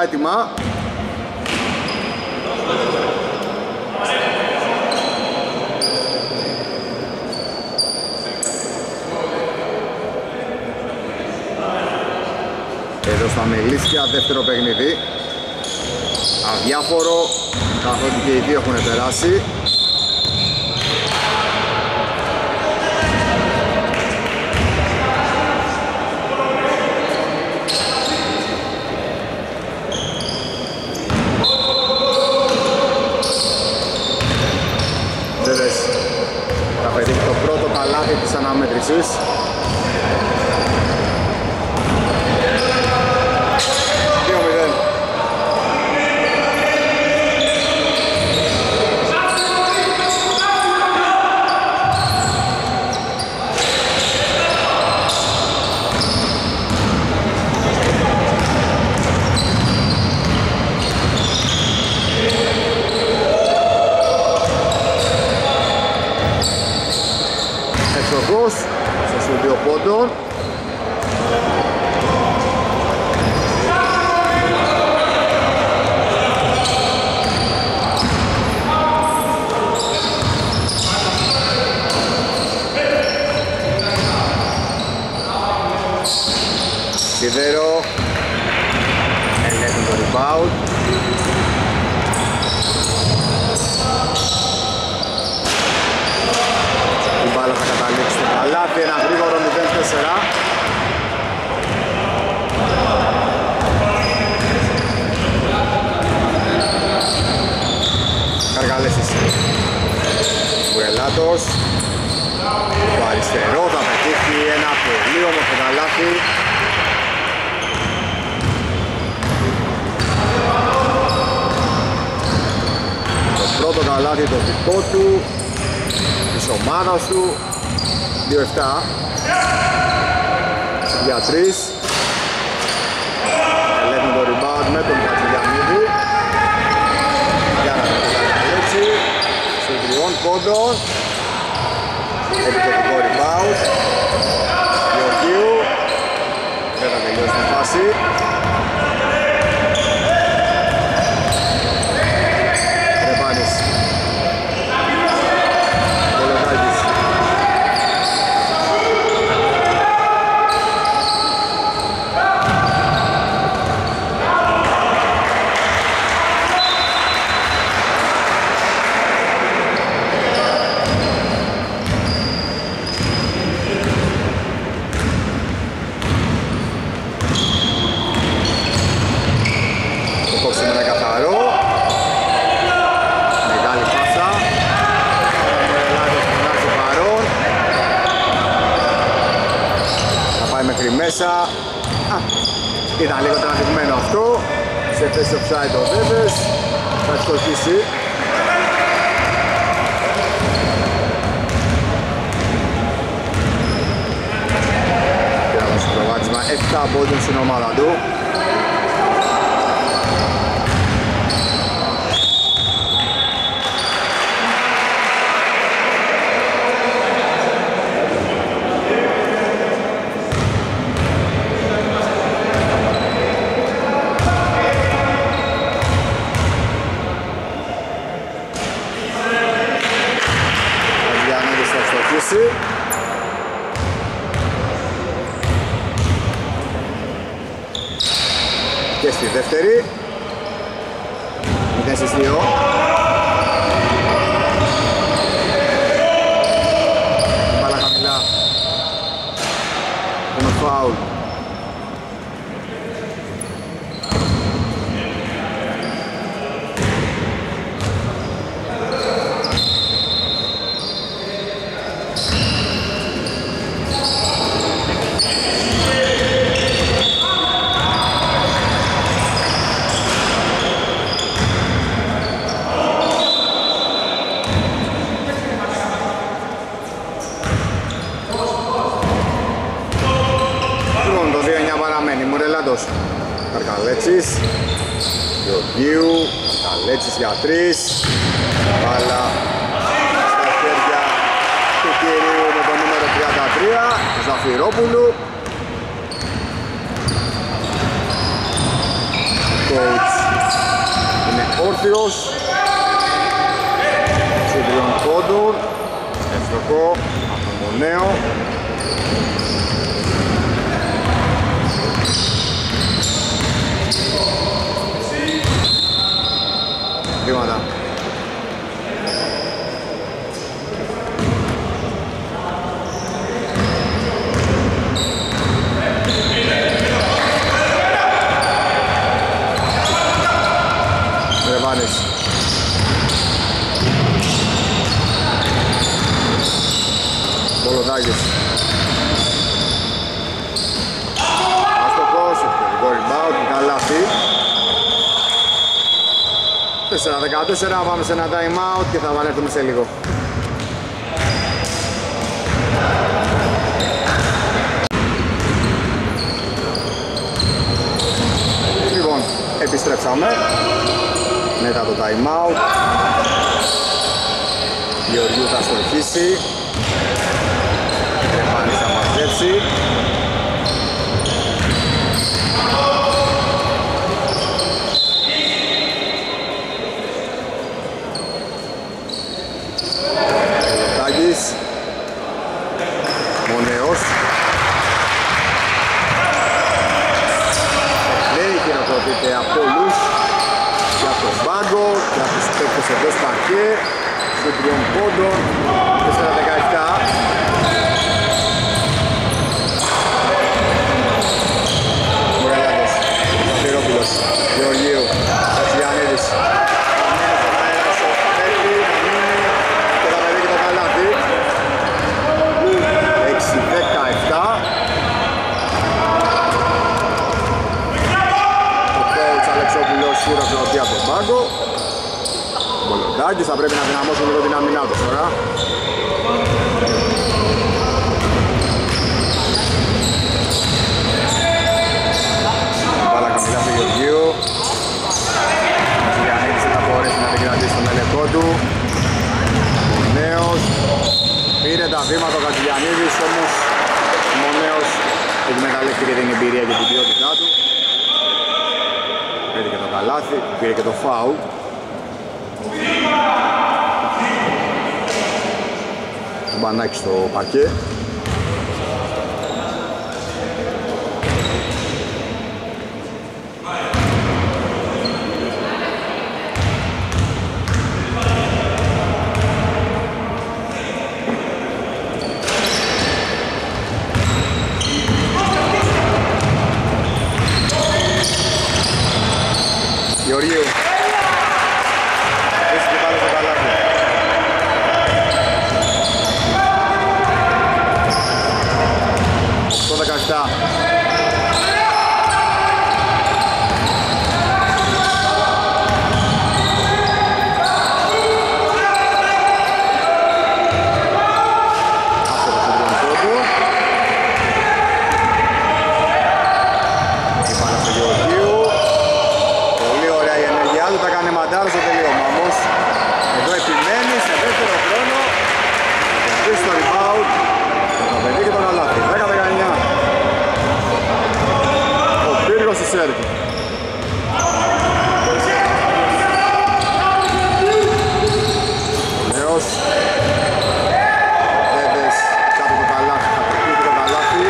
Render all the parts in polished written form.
όλα έτοιμα. Εδώ στα Μελίσια, δεύτερο παιχνίδι. Αδιάφορο, καθότι και οι δύο έχουν περάσει. Βέβαιες θα πετύχει το πρώτο καλάθι της αναμέτρησης. Σε δύο πόντων. Σιδέρο ελέγχουν το rebound. Η μπάλα θα καταλήξει στο καλάθι, ένα γρήγορο 0-4. Καργαλέσης Βουελάτος. Το αριστερό θα πετύχει ένα πολύ όμορφο καλάθι. Το πρώτο καλάθι το δικό του, της ομάδας του. 2-7 για 3. Ελέγχουν το rebound με τον Χατζηγιαννίδη. Για να το καταλήξει σε 3 πόντων. Επιθετικό rebound Γεωργίου. Δεν θα τελειώσει τη φάση. Ρεπάνης Κολοτάκης. Μέσα. Ήταν λίγο τραβηγμένο αυτό. Σε θέση offside ο Βέβες. Θα ευστοχίσει. Και να δώσει προβάδισμα 7 πόντων στην ομάδα του. Και στη δεύτερη 0-2. Μπάλα χαμηλά. Ένα φάουλ. Καρκαλέτσης, Γεωργίου, Καρκαλέτσης για 3. Μπάλα στα χέρια του κυρίου με το νούμερο 33, του Ζαφυρόπουλου. coach είναι όρθιος. Σου 3 πόντων. Εύστοχο από τον Μονέο. Βήματα. Ρεβάνης. Μπολοδάκης. Αστοχός, το rebound, καλάθι. 4-14, πάμε σε ένα time out και θα επανέλθουμε σε λίγο. Λοιπόν, επιστρέψαμε μετά το time out. Γεωργίου θα στοχίσει. Ρεφάνης θα μαζέψει. Μονέος. Λέει χειροκροτείται από όλους και από τον πάγκο και από τους παίκτες εδώ σπαρκέ σε 3 πόντων. 4-17. Μουραλιάδος, Ζαφυρόπουλος, Γεωργίου, Κατσιανίδης. Χειροκροτεί από τον πάγκο. Ο Μπολοντάκης θα πρέπει να δυναμώσουν λίγο την άμυνά τους τώρα. Μπάλα καμπυλά στο Γεωργίου. Ο Ζηλιανίδης θα μπορέσει να την κρατήσει στον έλεγχό του. Ο Νέος πήρε τα βήματα ο Κατσιλιανίδης, όμως ο Μονέος εκμεταλλεύτηκε την εμπειρία και την ποιότητά του. Πήρε και το καλάθι, πήρε και το φάουλ. Το μπανάκι στο παρκέ. Γεωργίου. Βρίσκει πάλι στο καλάθι. Στο 17. Στο τελείωμα όμως, εδώ επιμένει σε δεύτερο χρόνο και στο rebound το παιδί και τον αλάτι. 10-19 ο Πύργος στη Σέρκη. Νέος Δέδες κάτω το καλάθι, θα το πείτε το καλάθι.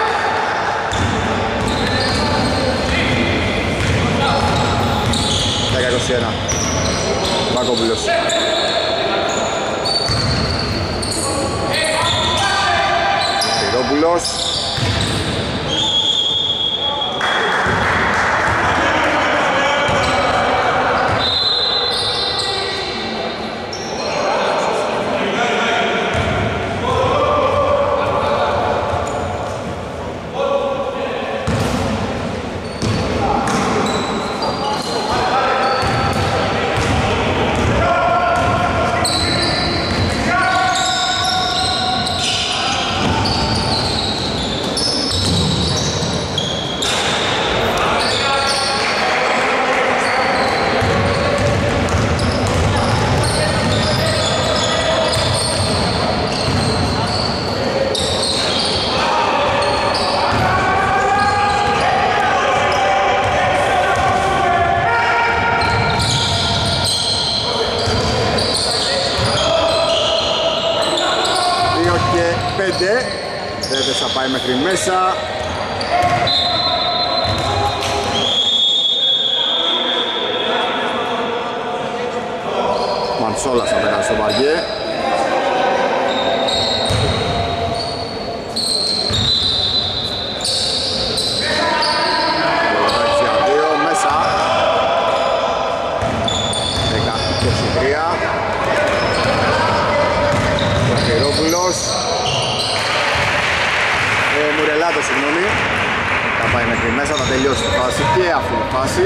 Δέκα-21 Μπακόπουλος. Πυρόπουλος. Δεν θα πάει μέχρι μέσα. Μαντσόλας θα περάσει στο Βαριέ. Μέσα 10-23. Βαχυρόπουλος. Μουρελάτος, συγγνώμη. Θα πάει μέχρι μέσα, θα τελειώσει τη φάση και αυτή η φάση.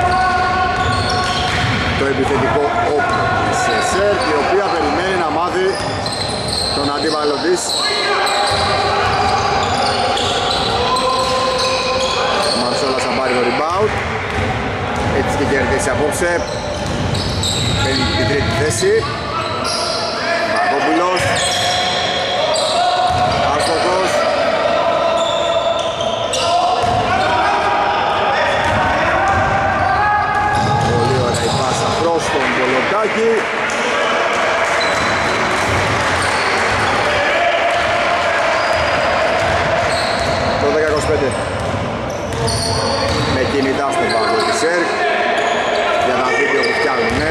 Το επιθετικό όπλο της ΣΕΡ, η οποία περιμένει να μάθει τον αντίπαλο της. Ο Μαρσόλας θα πάρει το rebound. Έτσι και κερδίσει απόψε. Παίρνει την τρίτη θέση. Βαγόπουλος. Άστοχος. Πολύ ωραία η πάσα προς τον Πολωτάκη. Το 10-25. Με κινητά στον πάγκο της ΕΡΚ για τα βίντεο που φτιάνουνε.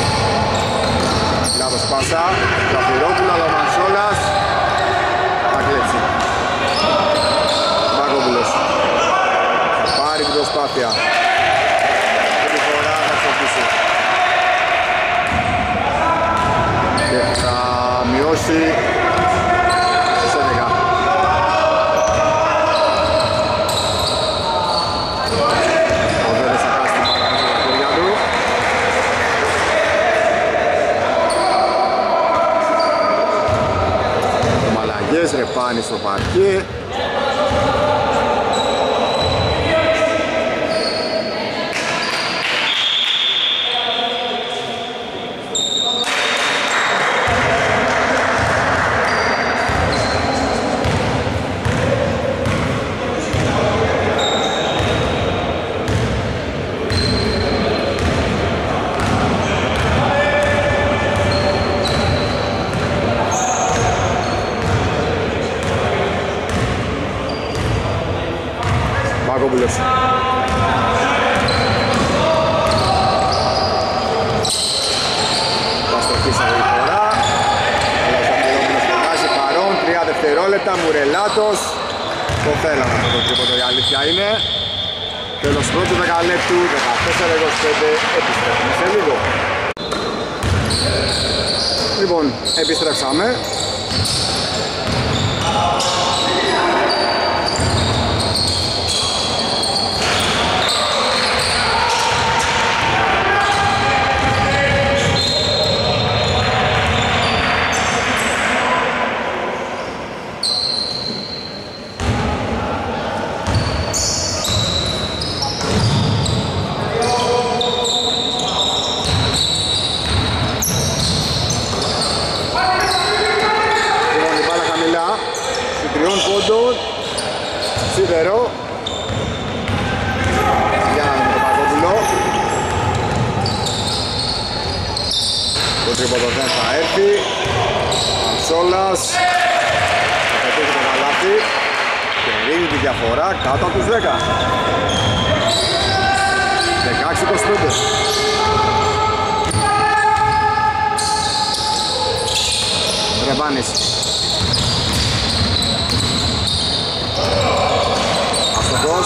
Λάθος πάσα, Ζαφυρόπουλο, αλλά ο Μανσόλας θα κλέψει. Μάκοπουλος θα πάρει την προσπάθεια. Την φορά θα ξεφύσει και θα μειώσει σε 10. Ο Βέρες θα χάσει την πάρα μέσα στα χέρια του. Ρεπάνει στο παρκέ. Μάκοπουλος. Παστοχής άλλη φορά. Αλλά ο Ζαφυρόπουλος περνάζει παρόν. 3 δευτερόλεπτα. Μουρελάτος. Το θέλαμε αυτό το τρίποντο, η αλήθεια είναι. Τέλος πρώτου δεκαλέπτου. 14-25. Επιστρέφουμε σε λίγο. Λοιπόν, επιστρέψαμε. Σίδερο. Για να δούμε το Παγκόπουλο. Το τρίποντο δεν θα έρθει. Μανσόλας θα πετύχει το καλάθι και ρίχνει τη διαφορά κάτω από τους 10. 16-25. Ρεβάνης. Αστοχός.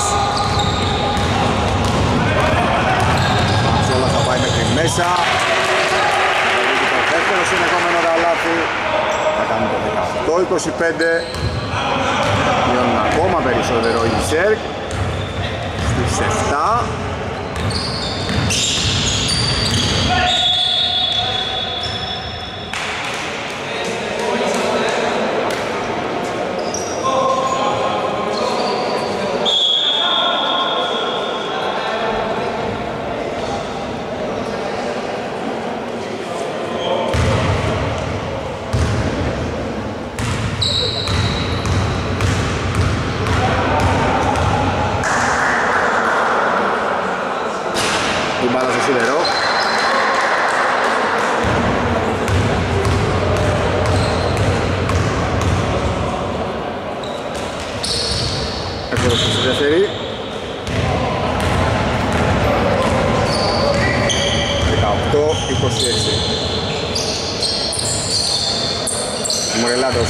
Μανσόλας θα πάει μέχρι μέσα. Το δεύτερο συνεχόμενο καλάθι. Θα κάνει το 18-25. Μειώνουν ακόμα περισσότερο οι ΣΕΡΚ. Στις 7. Την μπάλα στο Σίδερο. Κόστος στη δεύτερη. 18-26. Μορελάτος.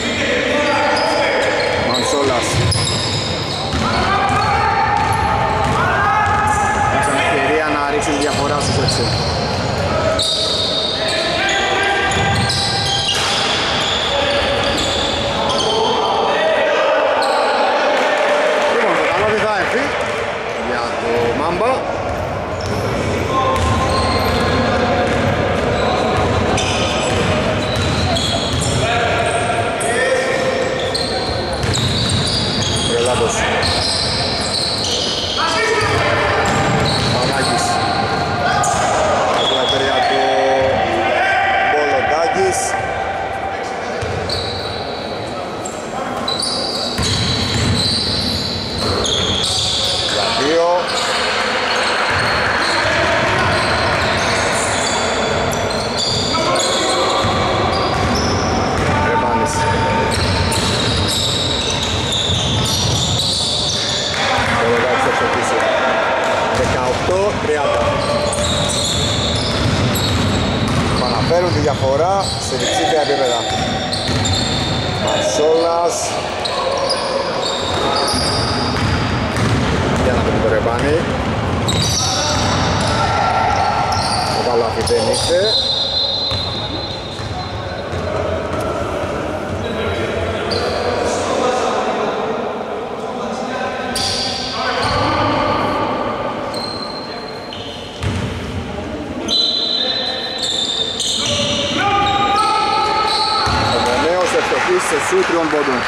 Μανσόλας. Έχασαν ευκαιρία να ρίξει τη διαφορά στους 6. Λοιπόν, το καλό θα έρθει για το Μάμπα. Ρελάτος. Πανάκης. Άκουλα για το Μπολοντάκης. Για 2. Ρεπάνης. Μπολοντάκης θα εξοπλίσει. 18-30. Παναφέρουν τη διαφορά σε διψήφια επίπεδα. Μαρσόλας. Για να πούμε το ρεπάνι. Το καλάθι δεν ήρθε. Σε σου 3 πόντων.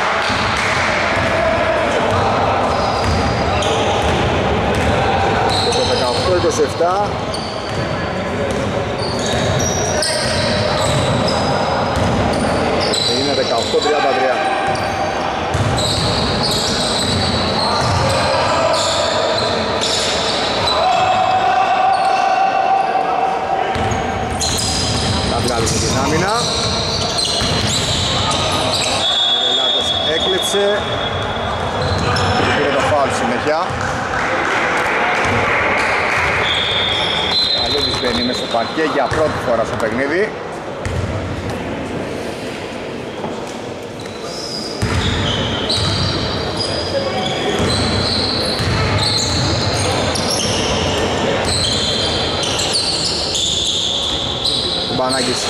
Και το 18-27 είναι 18-33. Θα βγάλουμε την άμυνα. Έκλειψε. Πήρε το φάουλ συνέχεια. Καλούδης μπαίνει μέσα στο παρκέ για πρώτη φορά στο παιχνίδι. Μπανάκης.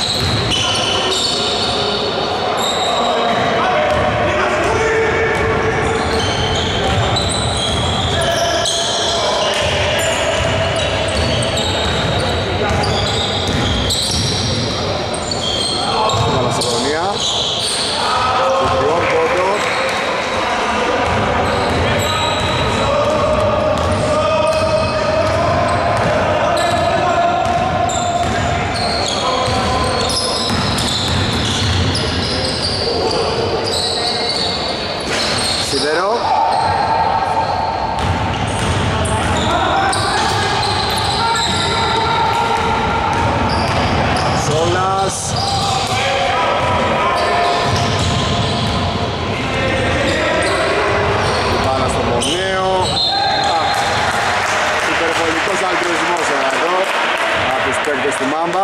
Του Μάμπα.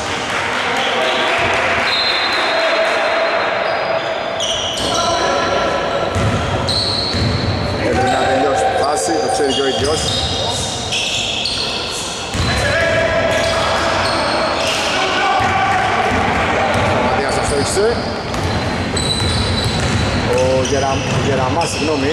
Έπρεπε να τελειώσει τη φάση, το ξέρει και ο ίδιος. Ο Ματίας αστόχισε. Ο Γεραμάς, συγγνώμη.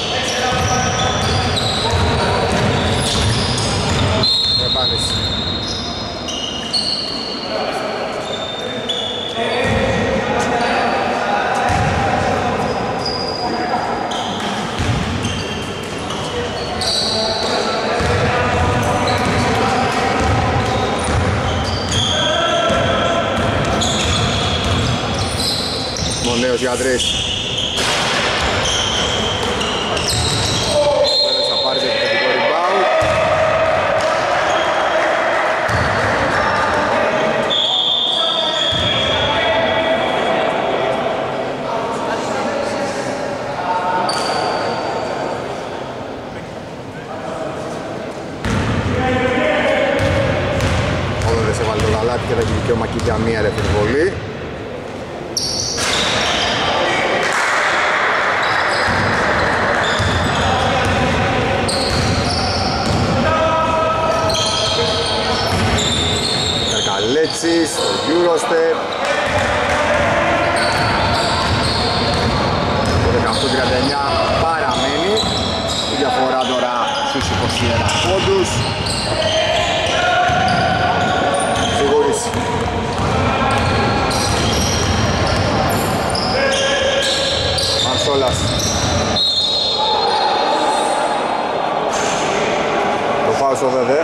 Ρεπάνης. Μανέος για 3. Βέβαια θα πάρει το επιθετικό rebound. Έβαλε το γαλάτι και θα έχει δικαίωμα και για μία ελεύθερη βολή. Καρκαλέτσης, το Eurostep. Το 18-39 παραμένει. Η διαφορά τώρα στους 21 πόντους. Μαρσόλας. Το πάω στο ΔΔ.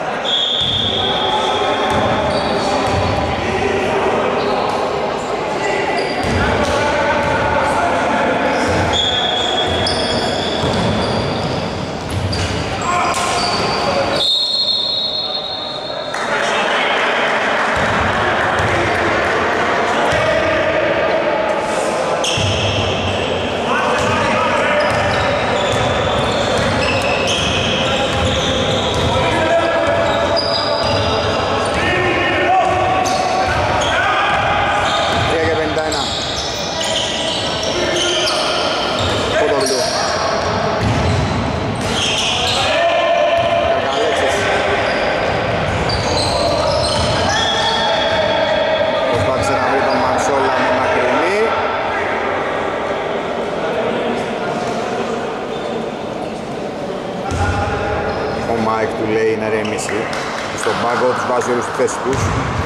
Στον πάγκο τους βάζει όλους στη θέση τους.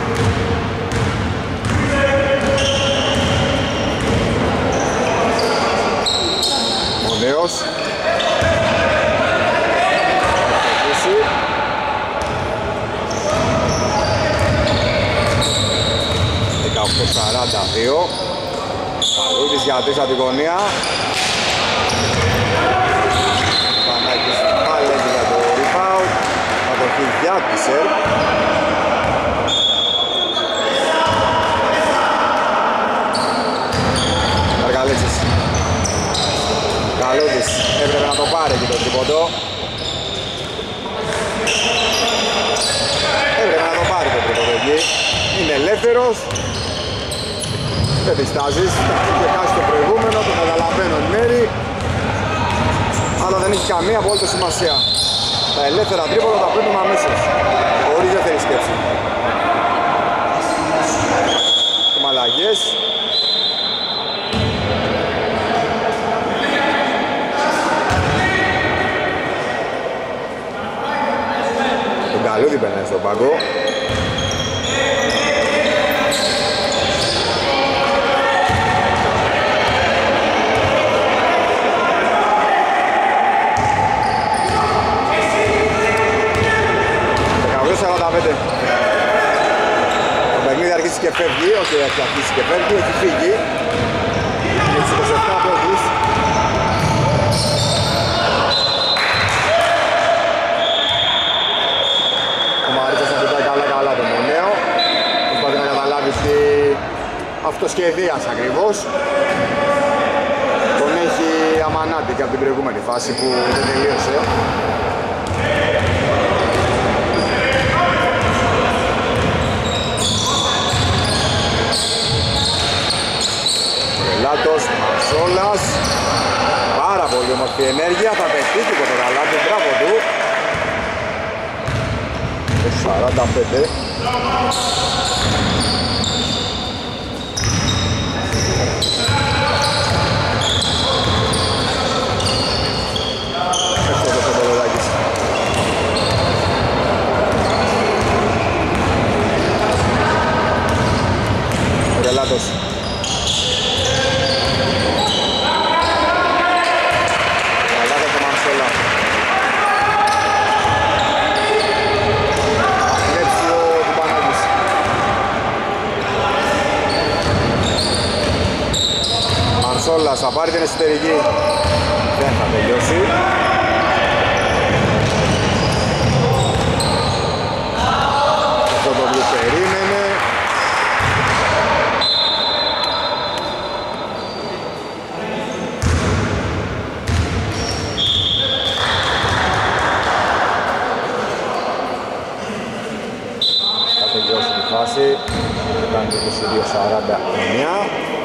Ο νέος 18-42. Παλούδης για 3 από την γωνία. Πανάκης πάλι για το rebound. Κατοχή για τη ΣΕΡ. Καρκαλέτσης. Καλούδης έπρεπε να το πάρει και το τρίποντο. Έπρεπε να το πάρει το τρίποντο εκεί. Είναι ελεύθερος. Δεν διστάζεις. Είχε χάσει το προηγούμενο, το καταλαβαίνω εν μέρη. Αλλά δεν έχει καμία απόλυτη σημασία. Τα ελεύθερα τρίποντα τα παίρνουμε αμέσως. Χωρίς δεύτερη σκέψη. Έχουμε αλλαγές. Τον Καλούδη περνάει στον πάγκο. Το παιχνίδι αρχίσει και φεύγει, όχι έχει αρχίσει και φεύγει, έχει φύγει. Είναι τις 27 πόντους. Ο Μαρίτσας θα κοιτάει καλά τον Μονέο. Προσπαθεί να καταλάβει τι αυτοσχεδίασε ακριβώς. Τον έχει αμανάτη και από την προηγούμενη φάση που δεν τελείωσε. Λάτος, Μαρσόλας. Πάρα πολύ όμορφη ενέργεια, θα πετύχει το γαλάτι, μπράβο του. 45. Αυτό το Φωτολοδάκης. Ρελάτος. Μπάλας θα πάρει την εσωτερική. Δεν θα τελειώσει. Αυτό το οποίο περίμενε. Θα τελειώσει τη φάση. Θα κάνει το 22-49.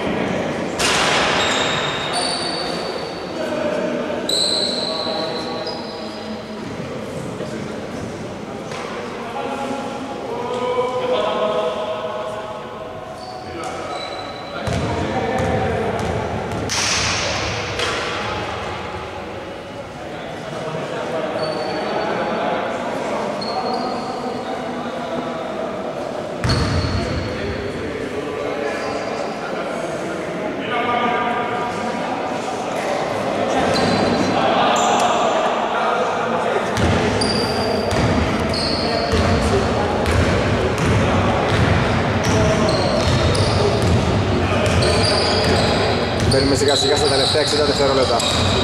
Μπαίνουμε σιγά σιγά στα τελευταία 60 δευτερόλεπτα.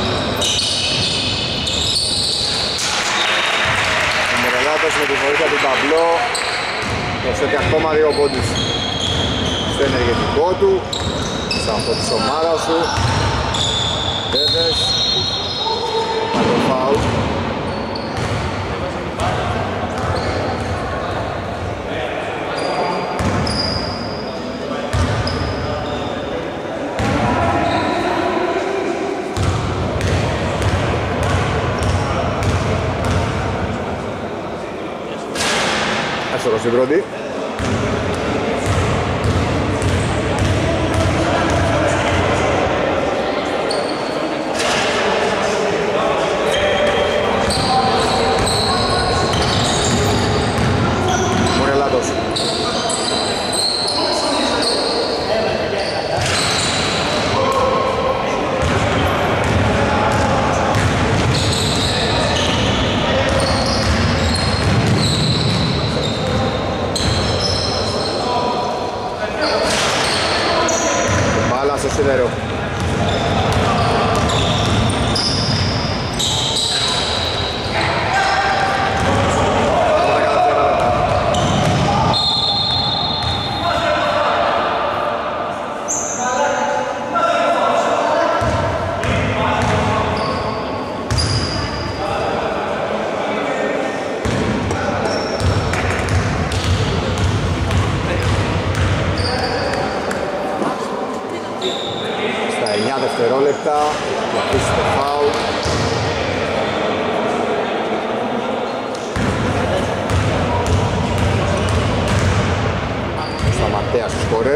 Ο Μερελάτος με τη βοήθεια του ταμπλό προσθέτει ακόμα 2 πόντους στο ενεργετικό του, σε αυτό της ομάδας του. Βέβες, το φάουλ. Άσορος στην πρώτη. Μορελάτος. Στο σίδερο. Δευτερόλεπτα, θα αφήσει το φάουλ. Σταματέα στο σκόρερ.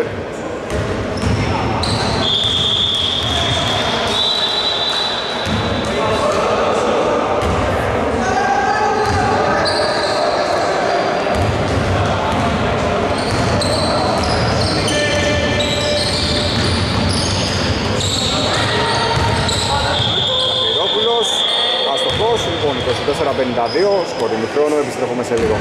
Λοιπόν, 24-52, σκορινή χρόνο, επιστρέφουμε σε λίγο.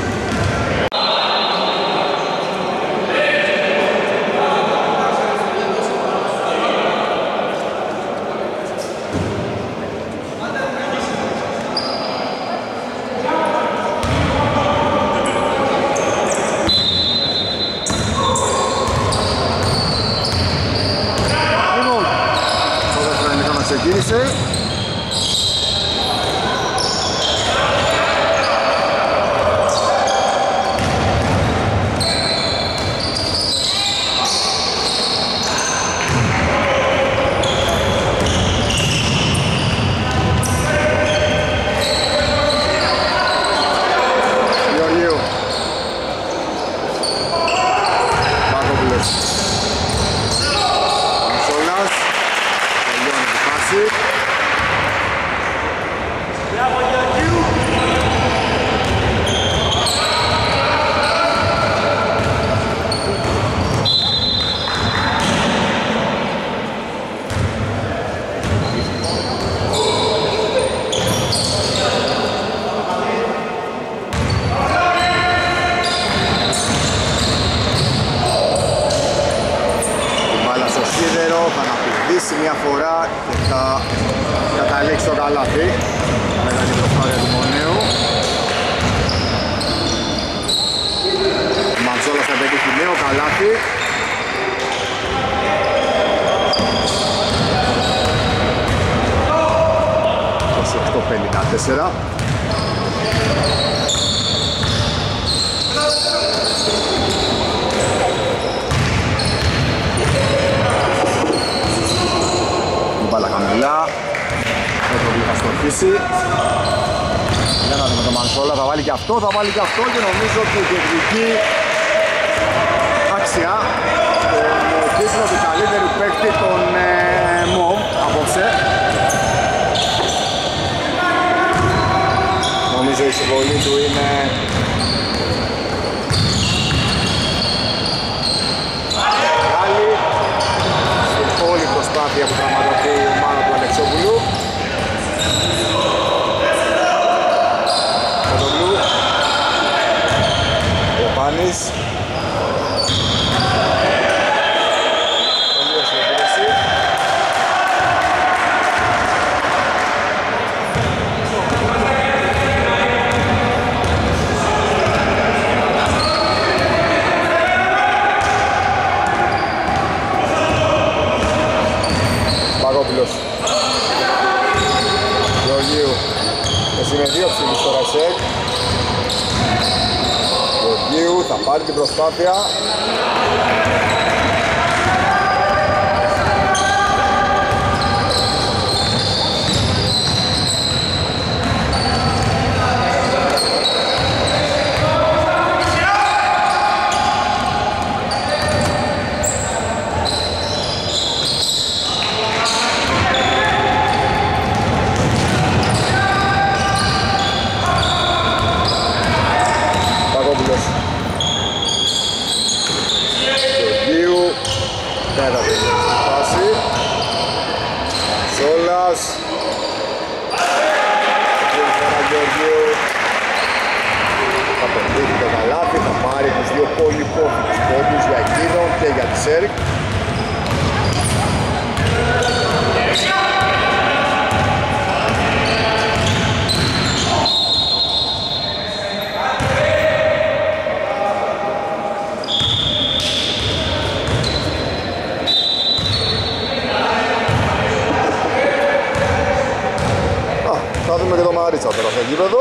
Λοιπόν, το δεύτερο ημίχρονο ξεκίνησε. περάσει μια φορά και θα καταλήξει το καλάθι μετά την προσπάθεια του Μονέου. Ο Μαντζόλας θα πετύχει νέο καλάθι. 28-54. Μπάλα χαμηλά, το πρόβλημα θα στοχίσει. Για να δούμε το Μανσόλα, θα βάλει και αυτό, και νομίζω ότι η κεντρική άξια τον τίτλο του καλύτερου παίκτη των ΜΟΜ απόψε. Νομίζω η συμβολή του είναι μεγάλη στην όλη προσπάθεια που πραγματοποιεί η ομάδα του Αλεξόπουλου. Κοντολού, ο Πάνης. Τελείωσε η επίδεση. Παγόπουλος, Γεωργίου, εσύ με δύο ψηλούς στο Ρασέκ. Γεωργίου θα πάρει την προσπάθεια. Θα πετύχει το καλάθι, θα πάρει τους δύο πολυπόθηκους πόντους για εκείνο και για τη ΣΕΡΚ. Θα δούμε και το Μαρίτσα τώρα στο γήπεδο.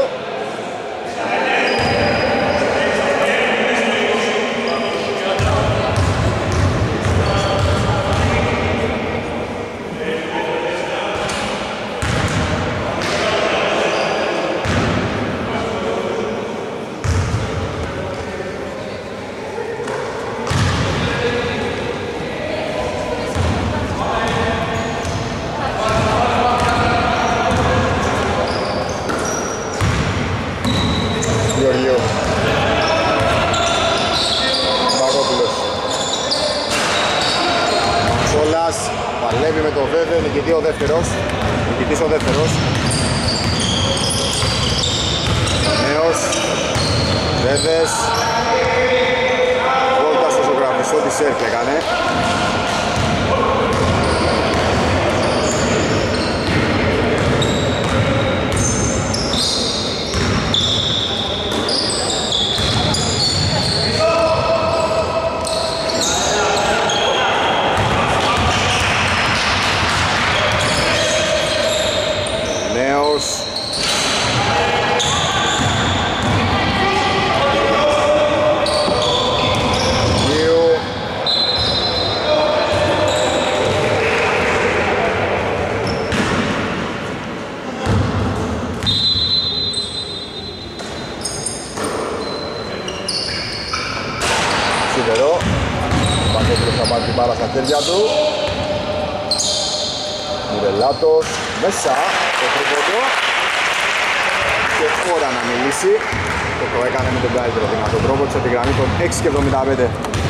Παλεύει με το Βέβε, νικητής ο δεύτερος. Νέος, Βέβες, βόλτα στο ζωγραφιστό της ΣΕΡΚ έκανε. Σιδερό, ο Πακόπουλος θα πάρει την μπάλα στα χέρια του. Μιρελάτος, μέσα, το τρίποντο. Και ώρα να μιλήσει. Το έκανε με τον καλύτερο δυνατό τρόπο, σε τη γραμμή των 6,75.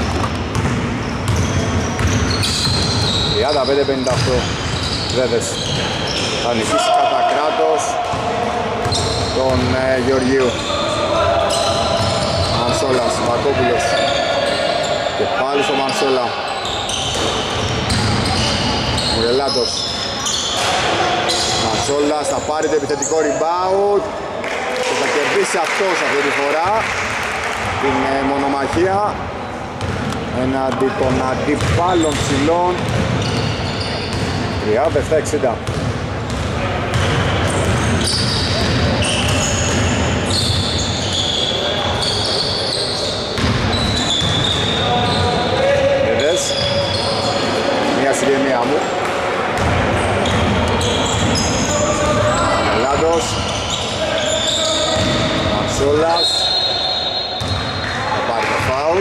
35-58. Βέβες θα νικήσει κατά κράτος τον Γεωργίου. Μανσόλας, Πακόπουλος. Και πάλι στο Μανσόλα. Μουρελάτος. Μασόλας θα πάρει το επιθετικό rebound και θα κερδίσει αυτός αυτή τη φορά την μονομαχία έναντι των αντιπάλων ψηλών. 37-60. Είδες, μια συγγενεία μου. Ελλάδος, Μαρσόλας, θα πάρει το φάουλ.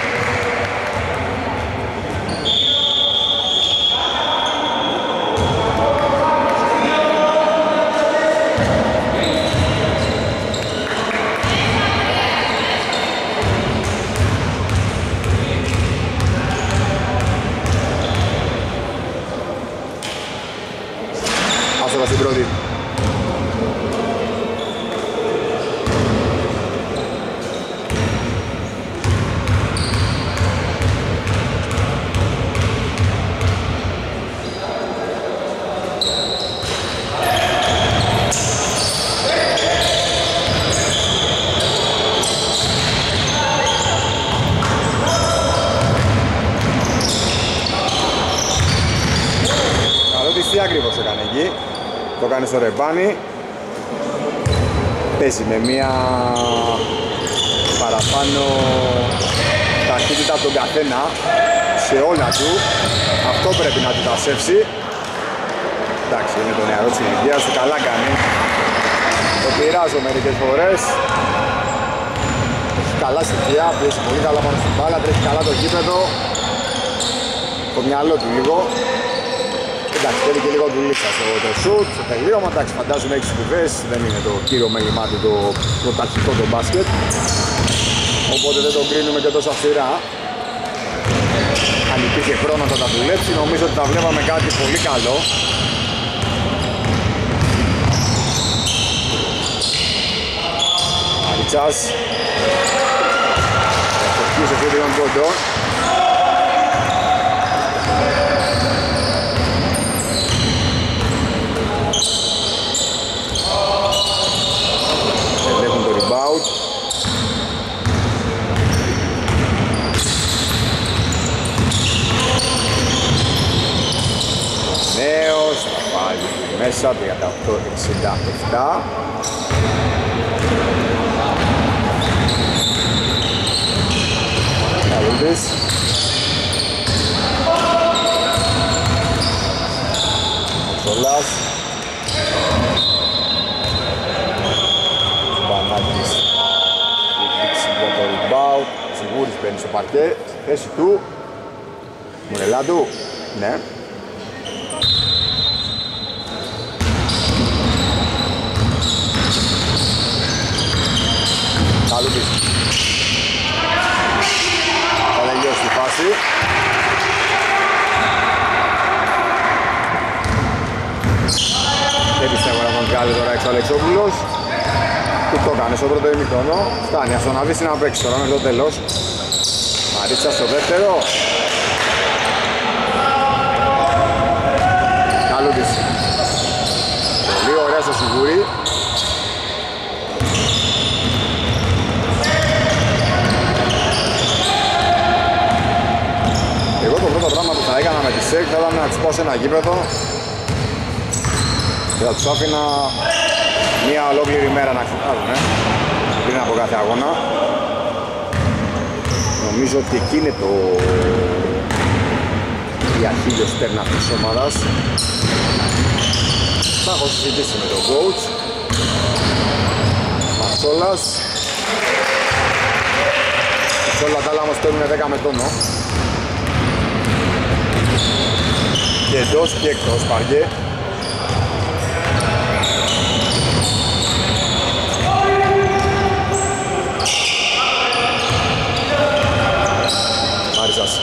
Άσολα στην πρώτη. Τι ακριβώς έκανε εκεί, το κάνει στο ρεμπάνι. Παίζει με μία παραπάνω ταχύτητα από τον καθένα σε όλα του. Αυτό πρέπει να του τασέψει. Εντάξει, είναι το νεαρό της ηλικίας του, καλά κάνει. Το πειράζω μερικές φορές. Έχει καλά στοιχεία, πιέσει πολύ καλά πάνω στην μπάλα, τρέχει καλά το γήπεδο. Το μυαλό του λίγο. Εντάξει, θέλει και λίγο του λίξα στο σουτ, στο τελείωμα. Εντάξει, φαντάζομαι έχει σπουδές, δεν είναι το κύριο μέλημά του το ταχυτό το μπάσκετ. Οπότε δεν τον κρίνουμε και τόσο αυστηρά. Αν υπήρχε χρόνο θα τα δουλέψει, νομίζω ότι θα βλέπαμε κάτι πολύ καλό. Αριτσάς. Ευτυχής ο Φίδιον Κόντο. Ελέγχουν το rebound. Νέος, θα πάλι μέσα, 38-67. Καλούδης. Μοτσολάς. Πανάκης. Διεκδίκηση για το rebound. Σιγούρης μπαίνει στο παρκέ. Στη θέση του. Μουρελάντου. Ναι. Καλούδης. Θα τελειώσει τη φάση. Δεν πιστεύω να τον βγάλει τώρα έξω ο Αλεξόπουλος. Τι το έκανε στο πρώτο ημιχρόνο. Φτάνει, ας τον αφήσει να παίξει τώρα μέχρι το τέλος. Μαρίτσα στο δεύτερο. Καλούδης. Πολύ ωραία στο Σιγούρι. Εγώ το πρώτο πράγμα που θα έκανα με τη ΣΕΚ θα ήταν να τους πάω σε ένα γήπεδο και θα τους άφηνα μία ολόκληρη μέρα να ξεχάσουν πριν από κάθε αγώνα. Νομίζω ότι εκεί είναι η αχίλιος πτέρνα αυτής της ομάδας. Θα έχω συζητήσει με τον coach Μαρσόλας. Σε όλα τα άλλα όμως παίρνουν 10 με τόνο. Και εντός και εκτός παρκέ. Μάριζας.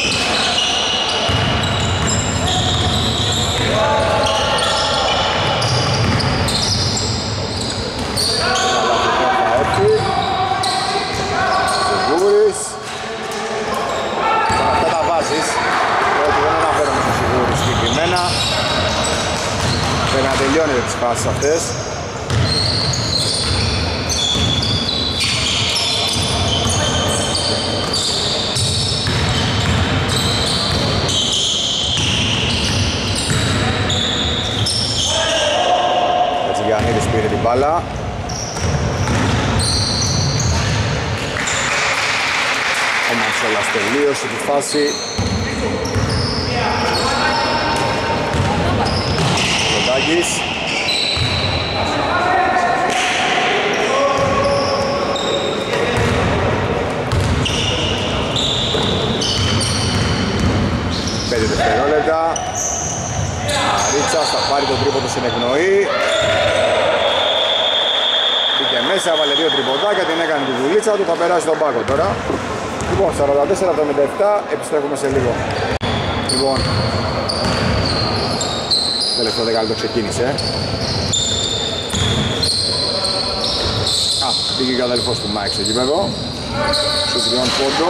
Σιγούρης. Αυτά τα βάζεις. Όχι, δεν αναφέρομαι στο Σιγούρη συγκεκριμένα. τις φάσεις αυτές. Κατσιγιαννίδης πήρε την μπάλα. Ο Μαρσέλας τελείωσε τη φάση. Κοντάκης. Πέντε δευτερόλεπτα. Ρίτσας θα πάρει τον τρίποντο στην εκπνοή. Μπήκε μέσα, έβαλε δύο τριποντάκια, την έκανε τη δουλίτσα του, θα περάσει τον πάκο τώρα. Λοιπόν, 44-77, επιστρέφουμε σε λίγο. Λοιπόν, τελευταίο δεκάλεπτο ξεκίνησε. Πήγε και ο αδελφός του Μάικ στο γήπεδο. Σου τριών πόντο.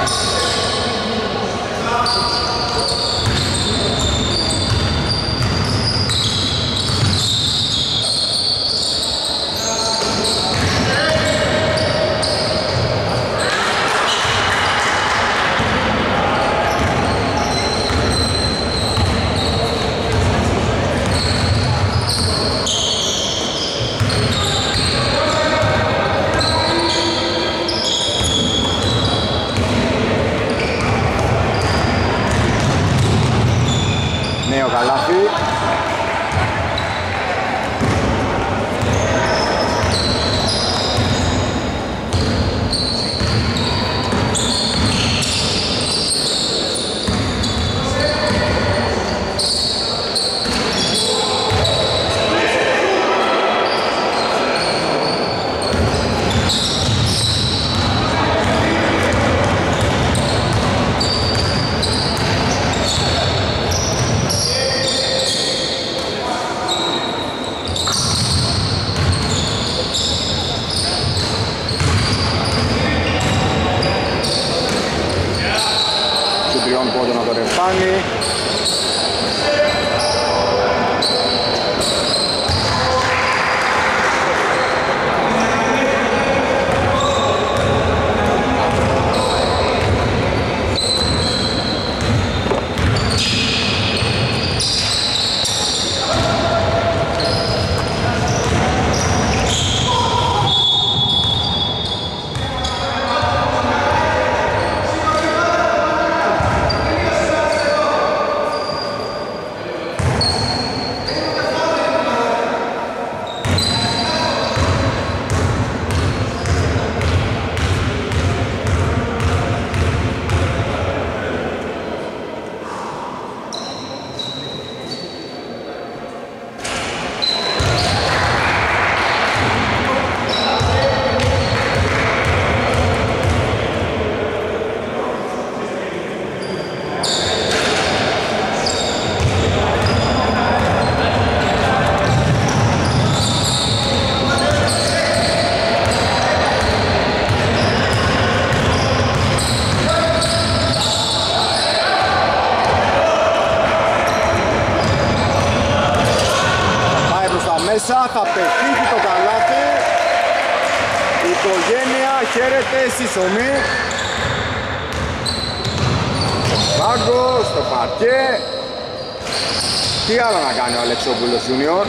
Θα πετύχει το καλάθι. Η οικογένεια χαίρεται στη σωμή. Πάγκο στο παρκέ. Τι άλλο να κάνει ο Αλεξόπουλος Junior.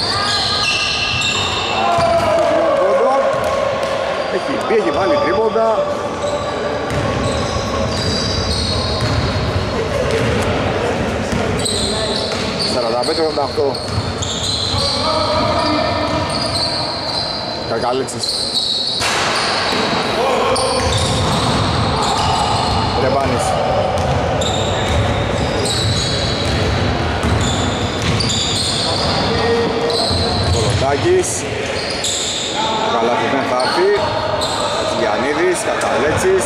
Έχει μπει, έχει βάλει τρίποντα. Καρκαλίτσης. Ρεμπάνης. Κολοτάκης. Καλάθι δεν θα έρθει. Κατσιγιαννίδης, Καρκαλίτσης.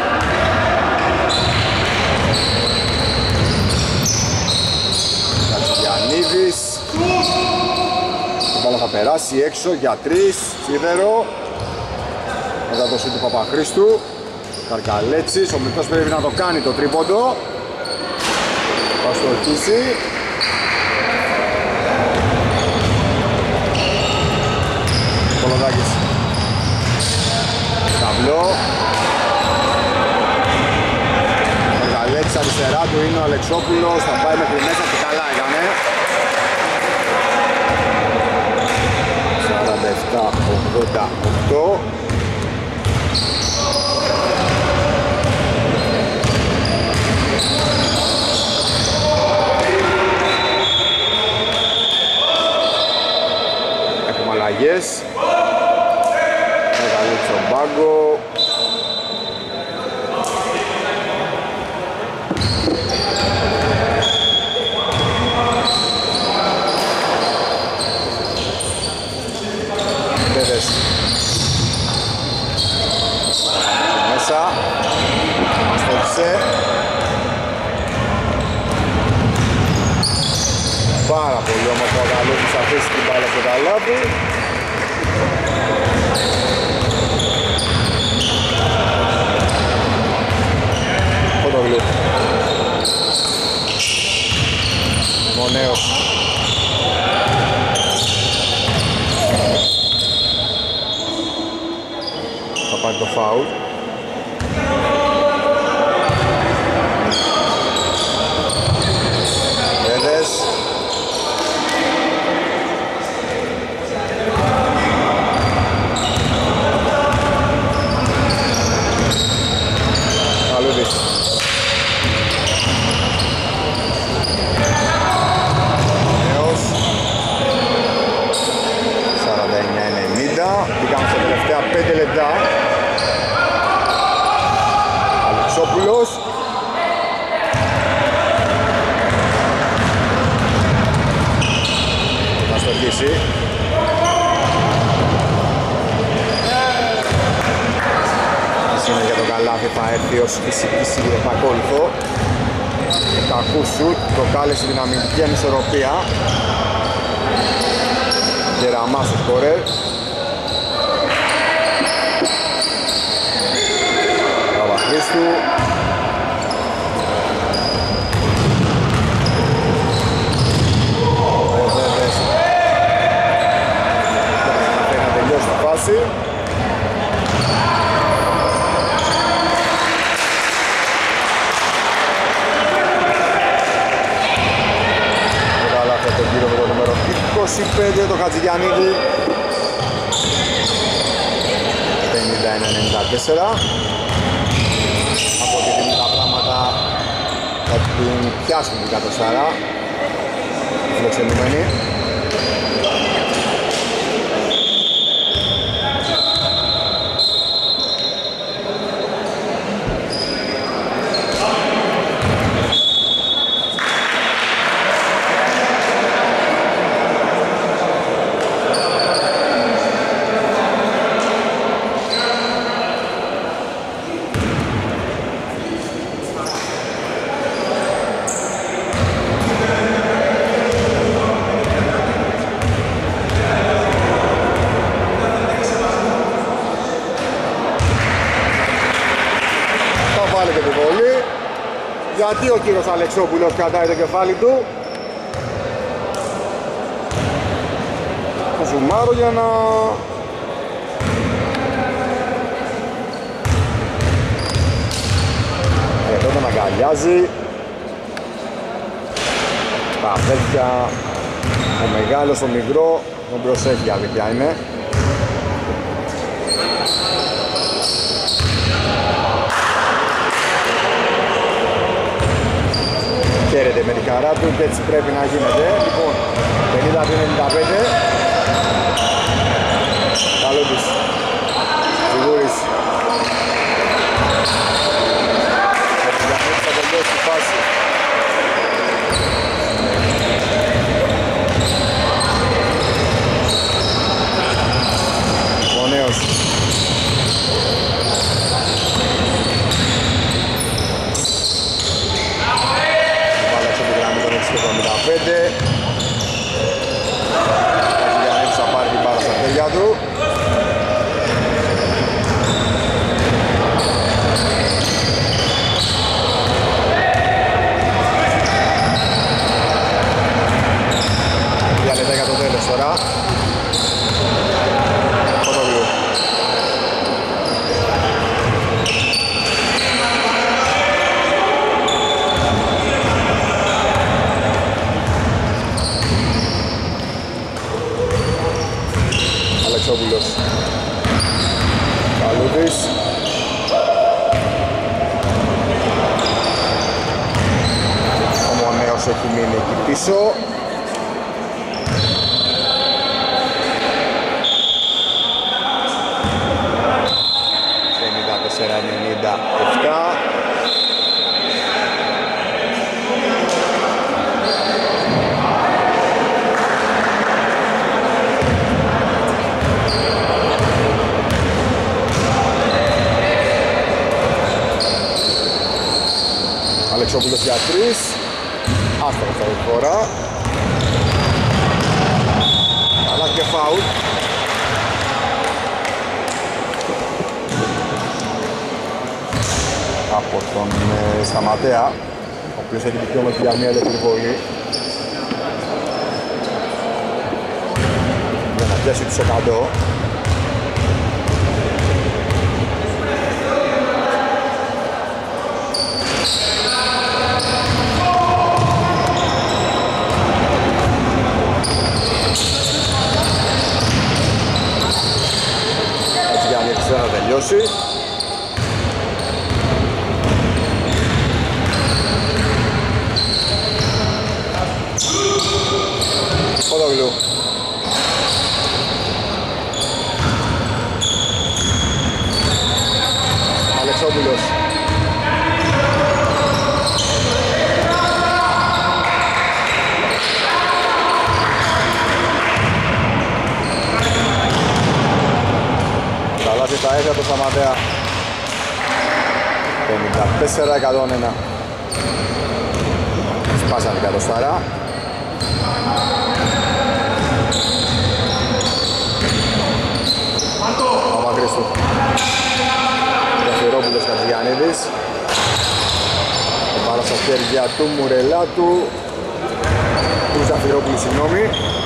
Κατσιγιαννίδης. Η μπάλα θα περάσει έξω για 3, σίδερο. Μετά το σούτ του Παπαχρήστου. Καρκαλέτσης, ο Μιλτός πρέπει να το κάνει το τρίποντο. Θα στοχίσει. ψηλό. Ο Γαλέξης αριστερά του είναι ο Αλεξόπουλος, θα πάει μέχρι μέσα και καλά έκανε. 47-88. Έχουμε αλλαγές. Μεγαλύτερο στον πάγκο. Πέδες μέσα. Αστόχισε. Πάρα πολύ όμορφα ο Γαλούτης θα αφήσει την μπάλα στο καλάθι. Φωτογλου. Μονέος. Θα πάρει το φάουλ. Πέδες. Καλούδης. Νέος. 49-90. Πήγαμε στα τελευταία 5 λεπτά. Αλεξόπουλος. Θα στοχίσει. Είναι για τον καλάθι, θα έρθει ως φυσική επακόλουθο. Κακού σουτ, προκάλεσε την αμυντική ανισορροπία. Γεραμάς ο σκορέρ. Παπαχρήστου. Ο Βέβες θα να τελειώσει τη φάση. Το γύρο με το νούμερο 25 το Χατζηγιαννίδη. 51-94. Από ό,τι δίνουν τα πράγματα θα την πιάσουν την κατοστάρα οι φιλοξενούμενοι. Γιατί ο κύριος Αλεξόπουλος κρατάει το κεφάλι του. Το ζουμάρω για να... Εδώ τον αγκαλιάζει. Τα αδέρφια, ο μεγάλος, ο μικρό, τον προσέχει, αλήθεια είναι. Χαίρεται με τη χαρά του και έτσι πρέπει να γίνεται. Λοιπόν, 50-95. Καλούτης. Σιγούρης. Θα τελειώσει τη φάση. Ο νέος. Θα πάρει την μπάλα στα χέρια του. είναι εκεί πίσω. 54-97. Αλεξόπουλος για 3. Άστοχος αυτή τη φορά. Αλλά και φάουλ. Από τον Σταματέα, ο οποίος έχει δικαίωμα για μια ελεύθερη βολή. Για να πιάσει τους 100. Έτσι για να ανοίξει να τελειώσει. Ποδόγλου. Αλεξόπουλος. Καλάζει τα έδρα του Σταματέα. 54-101. Σπάσανε κάτω στάρα. Παπαχρήστου. Γραφειρόπουλος Κατζηγιαννίδης. Πάρα στα χέρια του Μουρελάτου. Του Ζαφυρόπουλου, συγγνώμη.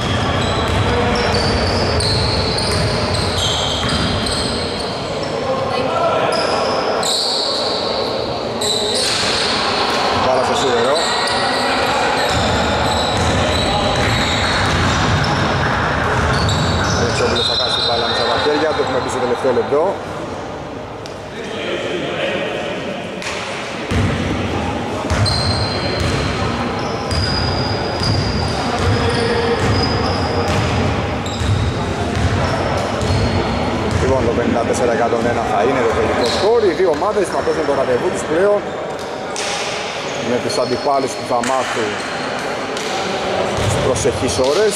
Πάρα στο σίδερο. Αλεξόπουλος θα χάσει την μπάλα μέσα από τα χέρια του, έχουμε πει στο τελευταίο λεπτό. Λοιπόν, το 54-101 θα είναι το τελικό σκορ. Οι δύο ομάδες θα δώσουν το ραντεβού τους πλέον με τους αντιπάλους που θα μάθουν στις προσεχείς ώρες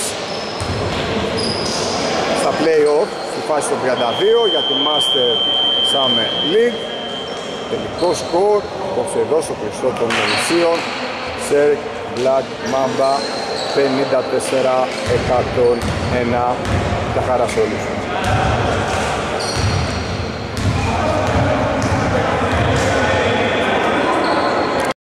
στα play-off στη φάση των 32 για τη Master Summer League. Τελικό σκορ απόψε εδώ στο κλειστό των Μελισσίων, Σερκ Black Mamba 54-101. Τα χαρά σε όλους.